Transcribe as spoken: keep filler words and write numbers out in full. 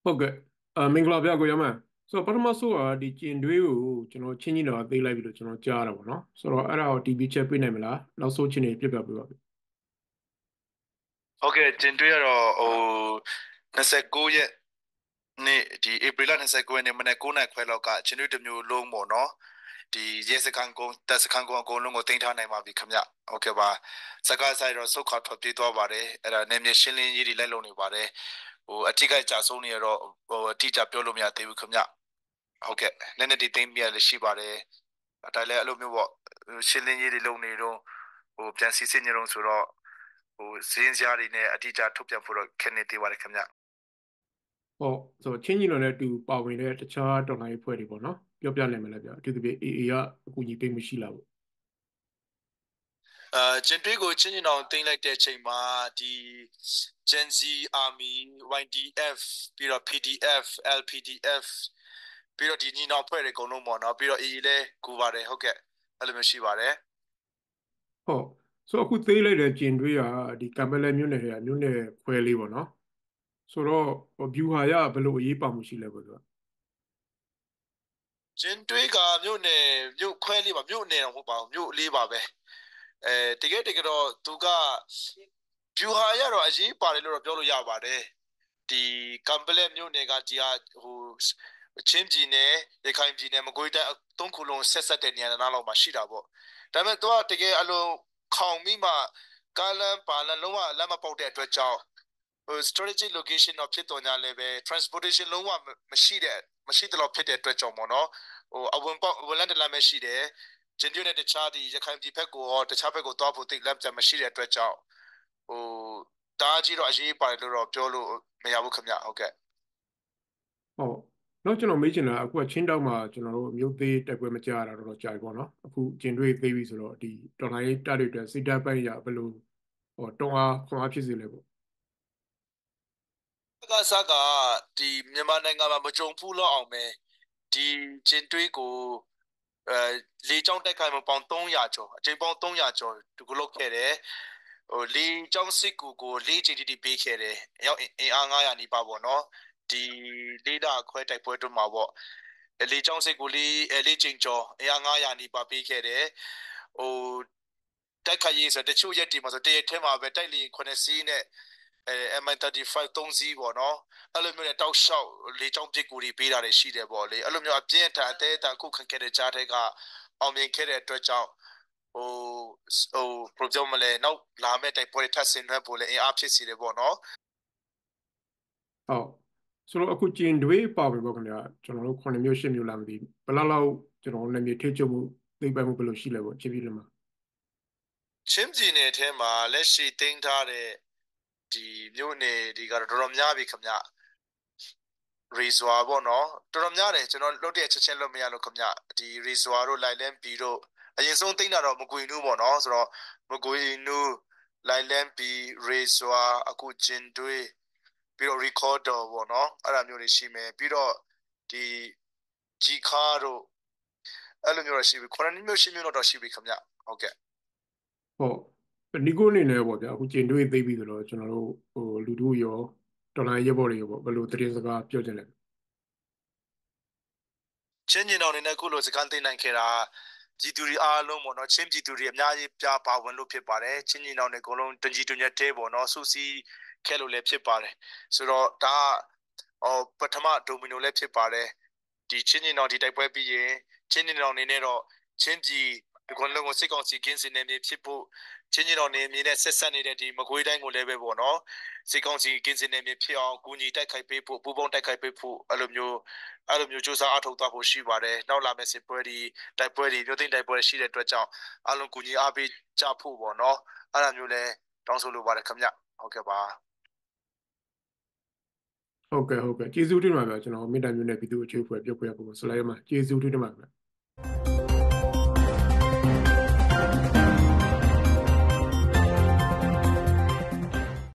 ဟုတ်ကဲ့အာမင်္ဂလာဗျာကိုရမန်ဆိုတော့ပထမဆုံးကဒီကျင်တွေးကိုကျွန်တော်ချင်းချင်းတော့သိလိုက်ပြီလို့ကျွန်တော်ကြားရတာပေါ့နော်ဆိုတော့အဲ့ဒါကို တီ ဗီ ချက်ပြနိုင်မလားနောက်ဆုံးချင်းတွေပြပြပေးပါဗျဟုတ်ကဲ့ကျင်တွေ့ရတော့ဟို29ရက်နေ့ဒီဧပြီလ29ရက်နေ့မနေ့9နိုင်ခွဲလောက်ကကျင်တွေ့တစ်မျိုးလုံးပေါ့နော်ဒီရဲစခန်းကုန်းတပ်စခန်းကုန်းအကုန်လုံးကိုတင်ထားနိုင်ပါပြီခင်ဗျဟုတ်ကဲ့ပါစကားဆိုင်တော့စုတ်ခါထွက်ပြေးသွားပါတယ်အဲ့ဒါနေမြေရှင်းလင်းရေးတွေလိုက်လုပ်နေပါတယ်ဟိုအထိကိကြာဆုံးနေရတော့ဟိုအတိအကျပြောလို့မရသေးဘူးခင်ဗျဟုတ်ကဲ့နည်းနည်းဒီသိမ်းပြရလည်းရှိပါတယ်ဒါလည်းအဲ့လိုမျိုးပေါ့ရှင်းလင်းရေးတွေလုပ်နေတော့ဟိုပြန်စီစစ်နေတော့ဆိုတော့ဟိုစင်းစရာတွေနဲ့အတိအကျထုတ်ပြန်ဖို့တော့ခက်နေသေးပါတယ်ခင်ဗျဟုတ်ဆိုတော့ချင်းချင်းတော်နဲ့အတူပါဝင်တဲ့တခြားတော်လိုင်းအဖွဲ့တွေပေါ့နော်ပြောပြနိုင်မလားဗျအထူးသဖြင့် အေ အေ ကအကူအညီသိမ်းမရှိလားပေါ့အာကျန်တွေးကိုချင်းချင်းအောင်တင်လိုက်တဲ့အချိန်မှာဒီ Gen Z Army ဝိုင် ဒီ အက်ဖ် ပြီးတော့ ပီ ဒီ အက်ဖ် แอล พี ดี အက်ဖ် ပြီးတော့ဒီညီနောင်ဖွဲ့တွေအကုန်လုံးပေါ့နော်ပြီးတော့ အေ အေ လည်းကူပါတယ်ဟုတ်ကဲ့အဲ့လိုမျိုးရှိပါတယ်ဟုတ်ဆိုတော့အခုသိလိုက်တဲ့ကျင်တွေးကဒီကံပလဲမြို့နယ်တွေကမြို့နယ်ခွဲလေးပေါ့နော်ဆိုတော့ဗျူဟာရဘယ်လိုအရေးပါမှုရှိလဲပေါ့သူကကျန်တွေးကမြို့နယ်မြို့ခွဲလေးပါမြို့နယ်တော့မဟုတ်ပါဘူးမြို့လေးပါပဲအဲတကယ်တကယ်တော့သူကဗျူဟာရတော့အရေးပါတယ်လို့တော့ပြောလို့ရပါတယ်ဒီကံပလက်မြို့နယ်ကဒီဟာဟိုချင်းပြည်နယ်ရခိုင်ပြည်နယ်မကွေးတိုင်းသုံးခုလုံးဆက်ဆက်တဲ့နေရာနားလောက်မှာရှိတာပေါ့ဒါပေမဲ့သူကတကယ်အလုံးခေါင်ပြီးမှကားလမ်းပါလမ်းလုံးဝလမ်းမပေါက်တဲ့အတွက်ကြောင့်ဟို strategic location တော့ဖြစ်တော်ညာလည်းပဲ transportation လုံးဝမရှိတဲ့မရှိတဲ့လောက်ဖြစ်တဲ့အတွက်ကြောင့်ပေါ့နော်ဟိုအဝင်ပေါက်ဝင်လမ်းတလမ်းပဲရှိတယ်ကျင်းကျွနဲ့တခြားဒီရခိုင်ပြည်ဘက်ကိုရောတခြားဘက်ကိုသွားဖို့တိတ်လမ်းပြန်မရှိတဲ့အတွက်ကြောင့်ဟိုတားကြီးတော့အရေးပါတယ်လို့တော့ပြောလို့မရဘူးခင်ဗျဟုတ်ကဲ့ဟုတ်တော့ကျွန်တော်မေးချင်တာအခုကချင်းတောက်မှာကျွန်တော်တို့မြို့သေးတက်ပွဲမကြရတာတော့ကြာပြီပေါ့နော်အခုကျင်တွေးသေးပြီဆိုတော့ဒီတော်လိုင်းတပ်တွေအတွက်စိတ်ဓာတ်ပိုင်းရဘယ်လိုဟောတွန်းအားခွန်အားဖြစ်စေလဲပေါ့ကစားကဒီမြန်မာနိုင်ငံမှာမကြုံဘူးလောက်အောင်ပဲဒီကျင်းတွေးကိုအဲလေကြောင်းတိုက်ခိုက်မှုပေါင်း300ကျော်အကြိမ်ပေါင်း300ကျော်ဒီကိုလောက်ခဲ့တယ်ဟိုလေကြောင်းစစ်ကူကိုလေးချိန်တိတိပေးခဲ့တယ်အရောက်အင်အား900နီးပါးပေါ့နော်ဒီလေးတာခွဲတိုက်ပွဲတို့မှာပေါ့လေကြောင်းစစ်ကူလေးလေးချိန်ကျော်အင်အား900နီးပါးပေးခဲ့တယ်ဟိုတိုက်ခိုက်ရေးဆိုတချို့ရက်ဒီမှာဆိုတရက်ထဲမှာပဲတိုက်လေ9စီးနဲ့အဲ em 35 3စီးပေါ့နော်အဲ့လိုမျိုးနဲ့တောက်လျှောက်လေကြောင်းပစ်ကူတွေပေးတာတွေရှိတယ်ပေါ့လေအဲ့လိုမျိုးအပြင်းထန်အသေးအတန်ခုခံခဲ့တဲ့ကြားထဲကအောင်မြင်ခဲ့တဲ့အတွက်ကြောင့်ဟိုဟို project မလဲနောက်လာမယ့်တိုက်ပွဲတွေထပ်ဆင်နွှဲဖို့လည်းအင်အားဖြစ်စေတယ်ပေါ့နော်ဟုတ်ဆိုတော့အခုကျင်တွေးပါပြီပေါ့ခင်ဗျာကျွန်တော်တို့ခုနှစ်မျိုးရှစ်မျိုးလာမသိဘူးဘယ်လောက်လောက်ကျွန်တော်တို့လည်းမြေထိချုပ်မှုသိပ်ပိုင်မှုဘယ်လိုရှိလဲပေါ့ချင်းပြည်နယ်မှာချင်းပြည်နယ်ထဲမှာလက်ရှိတင်ထားတဲ့ဒီမြို့နယ်ဒီကတော့တော်တော်များပြီခင်ဗျရီဇွာပေါ့နော်တော်တော်များတယ်ကျွန်တော်လွတ်တဲ့ချက်ချင်းလွတ်မရလို့ခင်ဗျဒီရီဇွာတို့လိုက်လန်းဘီတို့အရင်ဆုံးသိမ်းတာတော့မကွေနူးပေါ့နော်ဆိုတော့မကွေနူးလိုက်လန်းဘီရီဇွာအခုဂျင်တွေးပြီးတော့ recorder ပေါ့နော်အဲ့ဒါမျိုးတွေရှိမယ်ပြီးတော့ဒီဂျီခါတို့အဲ့လိုမျိုးတော့ရှိပြီခုနှစ်မျိုးရှင်းမျိုးတော့ရှိပြီခင်ဗျဟုတ်ကဲ့ဟုတ်ဒီကိုအနေနဲ့ပေါ့ဗျာအခုကျင်တွေးသိပြီဆိုတော့ကျွန်တော်တို့ဟိုလူတို့ရောတော်လိုင်းရဲဘော်တွေရောပေါ့ဘယ်လိုသတင်းစကားပြောချင်လဲချင်းကျင်တော်အနေနဲ့ခုလိုစကန်သိမ်းနိုင်ခဲ့တာပြည်သူတွေအားလုံးပေါ့နော်ချင်းပြည်သူတွေအများကြီးပြပါဝင်လို့ဖြစ်ပါတယ်ချင်းကျင်တော်တွေအကုန်လုံးတကြီးတညက်သေးပေါ့နော်စုစည်းခဲ့လို့လည်းဖြစ်ပါတယ်ဆိုတော့ဒါဟောပထမဒိုမီနိုလည်းဖြစ်ပါတယ်ဒီချင်းကျင်တော်ဒီတိုက်ပွဲပြီးရင်ချင်းကျင်တော်အနေနဲ့တော့ချင်းပြည်ဒီကုန်းလုံးကိုစစ်ကောင်စီကင်းစင်နေမြေဖြစ်ဖို့ချင်းကျင်တော်နေမြေနဲ့ဆက်ဆက်နေတဲ့ဒီမကွေးတိုင်းကိုလည်းပဲပေါ့နော်စစ်ကောင်စီကင်းစင်နေမြေဖြစ်အောင်ကူညီတိုက်ခိုက်ပေးဖို့ပူးပေါင်းတိုက်ခိုက်ပေးဖို့အဲ့လိုမျိုးအဲ့လိုမျိုးစူးစမ်းအထောက်သွားဖို့ရှိပါတယ်နောက်လာမယ့်စစ်ပွဲဒီတိုက်ပွဲတွေမြို့သိမ်းတိုက်ပွဲရှိတဲ့အတွက်ကြောင့်အလုံးကူညီအားပေးကြဖို့ပေါ့နော်အဲ့လိုမျိုးလဲတောင်းဆိုလိုပါတယ်ခင်ဗျဟုတ်ကဲ့ပါဟုတ်ကဲ့ဟုတ်ကဲ့ကျေးဇူးတင်ပါဗျာကျွန်တော်မေတ္တာမျိုးနဲ့ပြည်သူ့အခြေအဖွဲ့ပြုတ်ခွဲဖို့ဆလိုက်ရမှာကျေးဇူးတင်ပါဗျာ